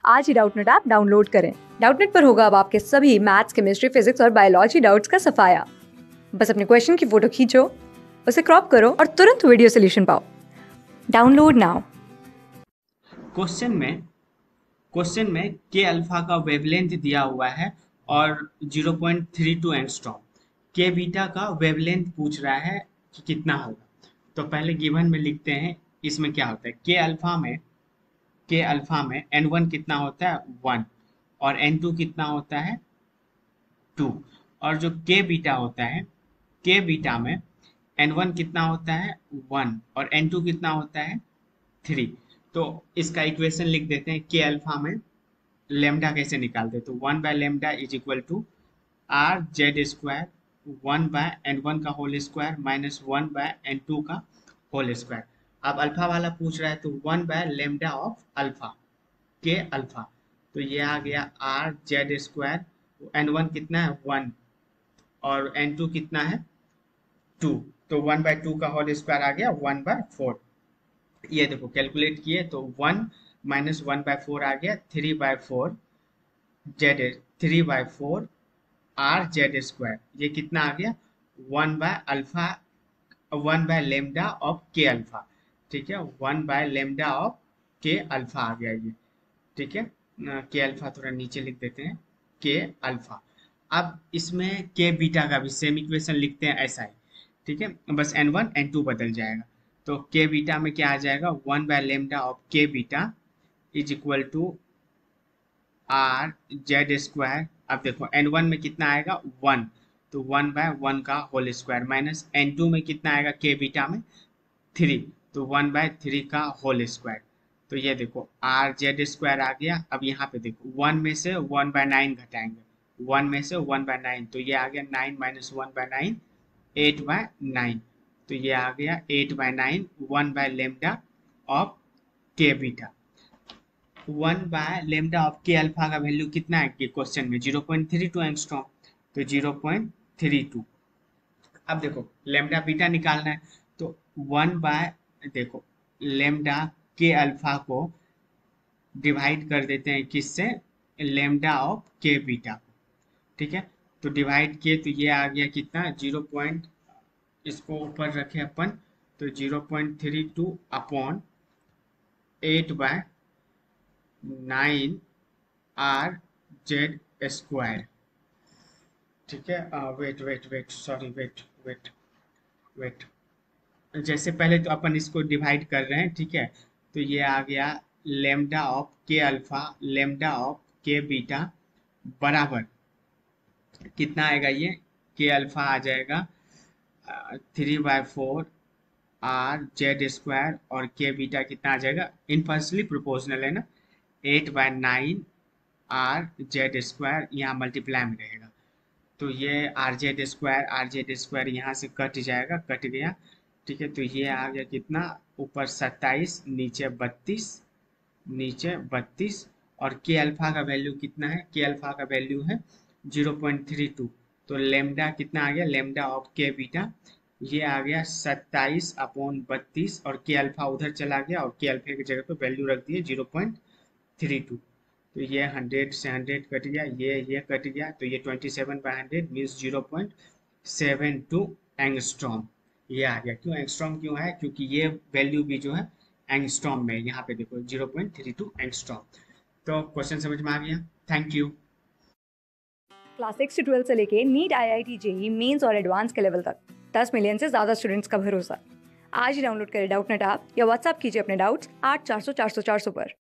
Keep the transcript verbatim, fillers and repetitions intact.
आज ही Doubtnut app download करें। डाउटनेट पर होगा अब आपके सभी मैथ्स, केमिस्ट्री, फिजिक्स और बायोलॉजी डाउट्स का सफाया। बस अपने क्वेश्चन की फोटो खींचो, उसे क्रॉप करो और तुरंत वीडियो सोल्यूशन पाओ। Download now. क्वेश्चन में क्वेश्चन में के अल्फा का वेवलेंथ दिया हुआ है और zero point three two angstrom. K beta का वेवलेंथ पूछ रहा है कि कितना होगा। तो पहले गिवन में लिखते हैं इसमें क्या होता है। के अल्फा में के अल्फा में एन वन कितना होता है, वन, और एन टू कितना होता है, टू। और जो के बीटा होता है, के बीटा में एन वन कितना होता है, वन, और एन टू कितना होता है, थ्री। तो इसका इक्वेशन लिख देते हैं। के अल्फा में लेमडा कैसे निकालते हैं, तो one by lambda is equal to R Z square one by N one का whole square minus one by N two का होल स्क्वायर। अब अल्फा वाला पूछ रहा है तो one by lambda of alpha, K alpha. तो ये आ गया R Z square. N one कितना है, वन, और एन टू कितना है, टू। तो वन बाय टू का होल स्क्वायर आ गया वन बाय फोर। ये देखो कैलकुलेट किए तो one minus one by four आ गया three by four Z, three by four R Z square. ये कितना आ गया, one by alpha, one by lambda of K alpha. ठीक है, one by lambda of K alpha आ गया ये। ठीक है, के अल्फा थोड़ा नीचे लिख देते हैं, के अल्फा। अब इसमें के बीटा का भी सेम इक्वेशन लिखते हैं ऐसा ही। ठीक है, बस एन वन एन टू बदल जाएगा। तो के बीटा में क्या आ जाएगा, one by lambda of K beta is equal to R Z square. अब देखो एन वन में कितना आएगा, वन, तो वन बाय वन का whole square minus N two में कितना आएगा के बीटा में, थ्री, तो वन बाय थ्री का होल स्क्वायर। तो ये देखो आर जेड स्क्वायर आ गया। अब यहाँ पे देखो वन में से वन बाय नाइन घटाएंगे, वन में से वन बाय नाइन, तो ये आ गया nine minus one by nine, eight by nine. तो ये आ गया eight by nine, one by lambda of K beta. One by lambda of K alpha का वैल्यू कितना है कि क्वेश्चन में zero point three two angstrom, तो ज़ीरो पॉइंट थ्री टू। अब देखो लेमडा बीटा निकालना है तो वन बाय, देखो लेमडा के अल्फा को डिवाइड कर देते हैं किससे, लेमडा ऑफ के बीटा को। ठीक है, तो डिवाइड किए तो ये आ गया कितना, जीरो पॉइंट, इसको ऊपर रखे अपन, तो zero point three two upon eight by nine R Z square. ठीक है, wait wait wait sorry wait wait wait जैसे पहले तो अपन इसको डिवाइड कर रहे हैं। ठीक है, तो ये आ गया lambda of K alpha, lambda of K beta बराबर कितना आएगा, ये के अल्फा आ जाएगा three by four R Z square, और के बीटा कितना आ जाएगा, इनवर्सली प्रोपोर्शनल है ना, eight by nine R Z square, यहाँ मल्टीप्लाई में रहेगा। तो ये R Z square, R Z square यहाँ से कट जाएगा, कट गया। ठीक है, तो ये आ गया कितना, ऊपर सत्ताईस, नीचे बत्तीस, नीचे बत्तीस, और के अल्फा का वैल्यू कितना है, के अल्फा का वैल्यू है ज़ीरो पॉइंट थ्री टू। तो लेमडा कितना आ गया, लेमडा ऑफ के बीटा, ये आ गया सत्ताईस अपॉन बत्तीस, और के अल्फा उधर चला गया और के अल्फा की जगह पे वैल्यू रख दिए ज़ीरो पॉइंट थ्री टू। तो ये हंड्रेड से हंड्रेड कट गया, ये ये कट गया, तो ये twenty seven by hundred means zero point seven two angstrom. ये आ गया। क्यों एंगस्ट्रॉम क्यों है, क्योंकि ये वैल्यू भी जो है एंगस्ट्रॉम में, यहाँ पे देखो zero point three two angstrom. तो क्वेश्चन समझ में आ गया, थैंक यू। क्लास सिक्स से ट्वेल्थ से लेके NEET, I I T, JEE mains और एडवांस के लेवल तक दस मिलियन से ज्यादा स्टूडेंट्स का भरोसा। आज ही डाउनलोड करें डाउटनेट ऐप या व्हाट्सएप कीजिए अपने डाउट्स आठ चार सौ चार सौ चार सौ पर।